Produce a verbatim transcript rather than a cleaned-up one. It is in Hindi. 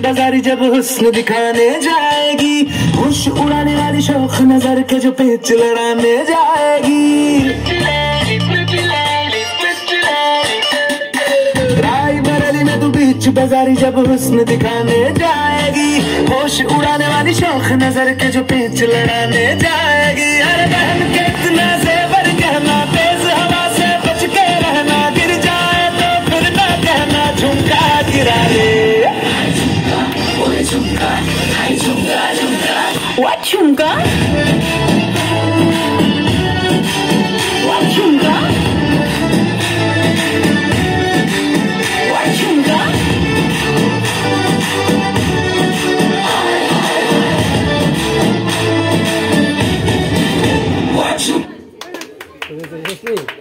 बाजारी जब हुस्न दिखाने जाएगी, होश उड़ाने वाली शौक नजर के जो पेच लड़ाने जाएगी। रायबरेली में तू बीच बाजारी जब हुस्न दिखाने जाएगी, होश उड़ाने वाली शौक नजर के जो पेच लड़ाने जाएगी। अरे बहन कितना ज़ेवर कहना, तेज हवा से बच के रहना, गिर जाए तो फिर ना कहना झुमका गिरा ले। झुमका, हाय झुमका, झुमका, what झुमका? What झुमका? What झुमका? What झुमका?